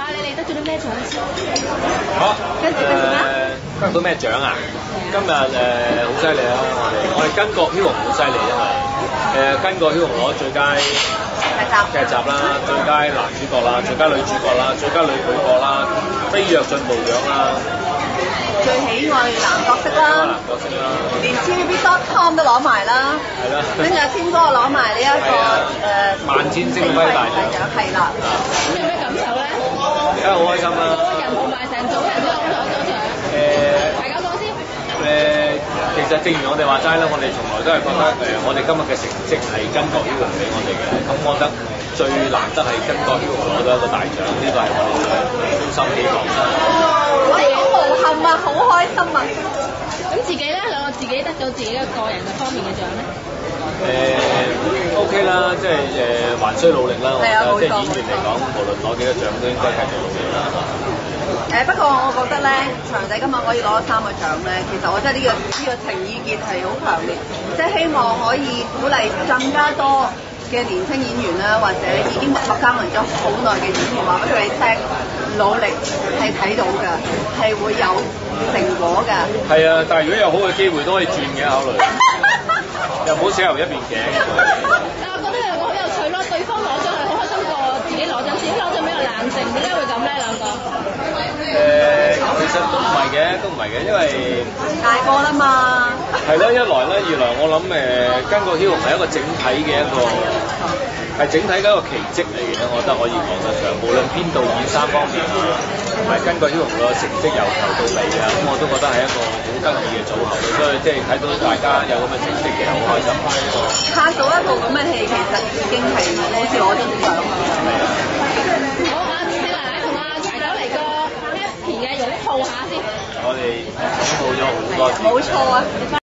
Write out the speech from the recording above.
下你得咗啲咩獎先？ 好， 跟住得到咩獎啊？今日好犀利啊！我哋巾幗梟雄好犀利，因為巾幗梟雄攞最佳劇集啦、最佳男主角啦、最佳女主角啦、最佳女配角啦、飛躍進步獎啦、 最喜愛男角色啦， 男角色啦， 連 TVB.com 都攞埋啦， 係啦， 跟住阿天哥攞埋呢一個萬千星輝大獎， 係啦。 有咩感受咧？ 而家好開心啦！ 個人同埋成組人都攞咗獎。大家講先。 其實正如我哋話齋啦，我哋從來都係覺得我哋今日嘅成績係巾幗梟雄俾我哋嘅，咁我覺得最難得係巾幗梟雄攞到一個大獎，呢個係我哋最衷心希望。 我哋好無憾啊，好開心啊！ 咁自己咧，兩個自己得到自己嘅個人嘅方面嘅獎咧 ？OK 啦，即係還需努力啦。我覺得即係演員嚟講，無論攞幾多獎都應該繼續努力啦。 不過我覺得咧，祥仔今日可以攞3個獎咧，其實我覺得呢個情意結係好強烈，即係希望可以鼓勵更加多嘅年輕演員啦，或者已經默默耕耘咗好耐嘅演員，話俾佢哋聽，努力係睇到㗎，係會有成果㗎。係啊，但係如果有好嘅機會都可以轉嘅考慮，又唔好死牛一邊頸。 但我覺得兩個好有趣咯，對方攞獎係好開心過自己攞獎，自己攞獎比較冷靜，點解會咁咧？兩個？ 其實都唔係嘅，因為大個啦嘛。 係啦，一來咧，二來我諗巾幗梟雄係一個整體嘅一個係整體嘅一個奇蹟嚟嘅，我覺得可以講得上。無論編導演3方面啊，同埋巾幗梟雄個成績由頭到尾啊，咁我都覺得係一個好得意嘅組合，所以即係睇到大家有咁嘅成績，其實好開心。 拍到一部咁嘅戲，其實已經係好似攞咗獎咁樣。 好啊，謝奶奶同阿柴狗嚟個 happy 嘅擁抱下先。 我哋擁抱咗好多次。 冇錯啊！